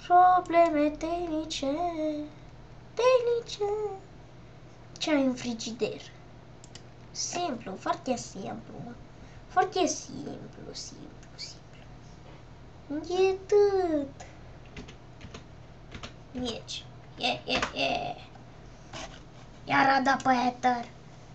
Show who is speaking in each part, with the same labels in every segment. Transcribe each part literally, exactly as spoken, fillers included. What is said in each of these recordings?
Speaker 1: Probleme tehnice, tehnice. Ce ai în frigider? Simplu, foarte simplu, mă. Foarte simplu, simplu, simplu. E tot. Nici. E, e, e. Iar ada pe eter.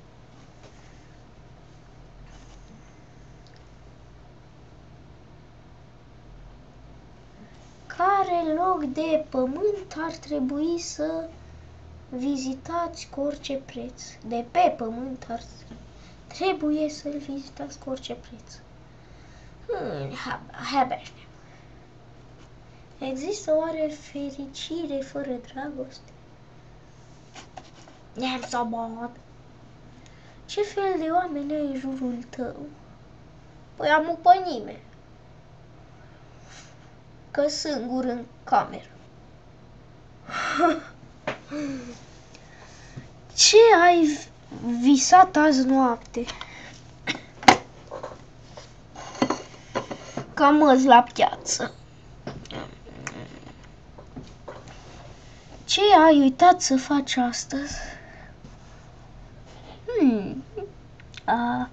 Speaker 1: Care loc de pământ ar trebui să vizitați cu orice preț? De pe pământ ar trebuie să-l vizitați cu orice preț. Hmm, habar. Există oare fericire fără dragoste? Ne-am sabat. Ce fel de oameni ai în jurul tău? Păi am o pe nimeni. Că singur în cameră. Ce ai visat azi noapte? Cam azi la piață. Ce ai uitat să faci astăzi? Hmm. A.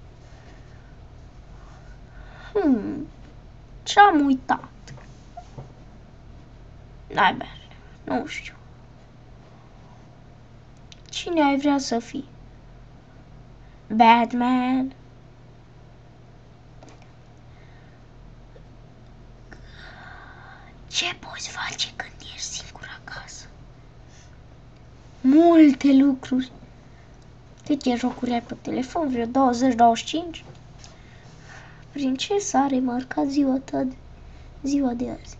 Speaker 1: Hmm. Ce-am uitat? N-ai bine. Nu știu. Cine ai vrea să fii? Batman? Ce poți face când ești singur acasă? Multe lucruri. Câte jocuri ai pe telefon? Vreo douăzeci douăzeci și cinci? Prin ce s-a remarcat ziua ta de, ziua de azi?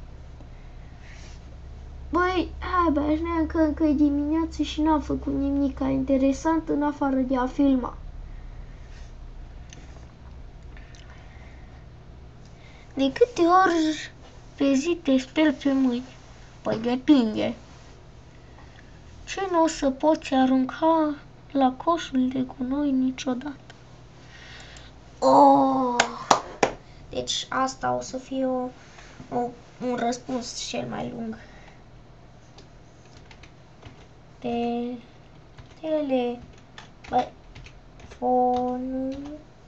Speaker 1: Băi, hai băi, că încă e dimineață și n-am făcut nimic interesant în afară de a filma. De câte ori pe zi te speli pe mâini? Păi depinde. Ce nu o să poți arunca la coșul de gunoi niciodată? Oh! Deci asta o să fie o, o, un răspuns cel mai lung. Te, telefonul.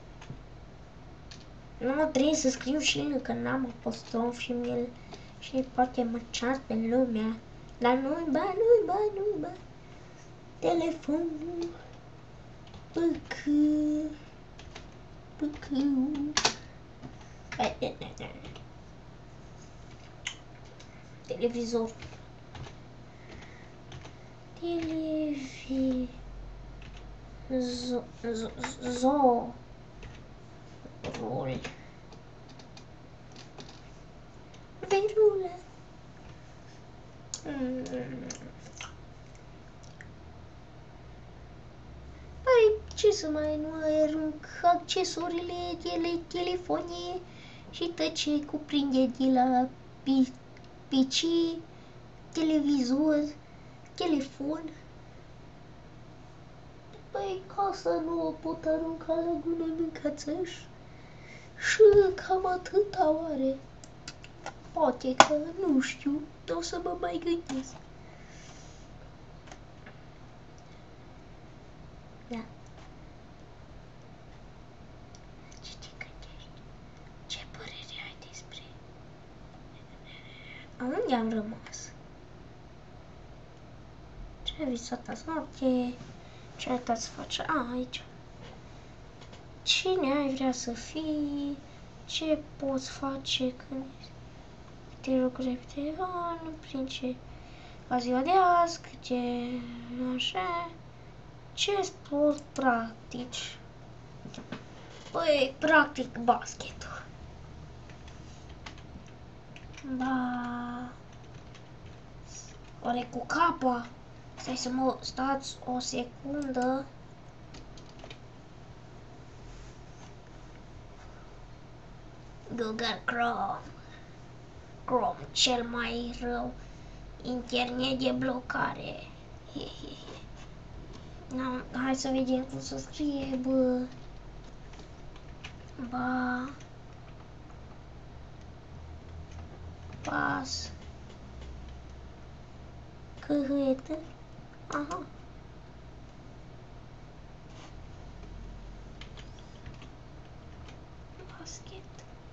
Speaker 1: Nu mă trebuie să scriu și el, că n-am apostrof și el și poate mă ceartă pe lumea. Dar nu-i ba, nu-i ba, nu-i ba. Telefonul. Păcă. Păcă. Televizor. Televi. Zo. Zo. Zo. Rol. Verulă. Mm. Păi, ce să mai nu arunc accesorile de telefonie și tot ce cuprinde de la P C, televizor, telefon. Păi, ca să nu o pot arunca la gunoi mâncațăș. Și cam atâta oare. Poate că, nu știu, o să mă mai gândesc. Da. Ce te gândești? Ce părere ai despre... Unde am rămas? Ce ai visat azi noapte? Ce ai uitat să faci? A, aici. Cine ai vrea să fii? Ce poți face când te lucrezi pe telefon? Prin ce? La ziua de azi, câte așa... Ce sport practici? Păi, practic basketul. Ba... Oare cu capa? Stai să mă stați o secundă. Google Chrome. Chrome, cel mai rău internet de blocare. No, hai să vedem cum să scrie, bă. Ba... Pas... Hâhâietă. Aha. Basket.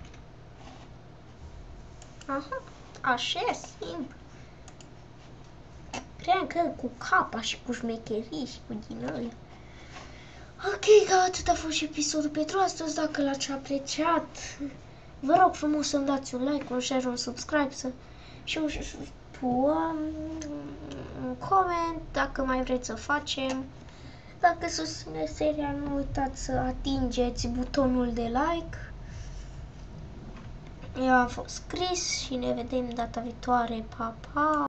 Speaker 1: Aha. Așa e simplu. Cream că cu capa și cu șmecherii și cu din ăia. Ok, cam atât a fost și episodul pentru astăzi. Dacă l-ați apreciat, vă rog frumos să-mi dați un like, un share, un subscribe să... și un, un, un comment dacă mai vreți să facem. Dacă susțineți seria, nu uitați să atingeți butonul de like. Eu am fost Chris și ne vedem data viitoare. Pa, pa!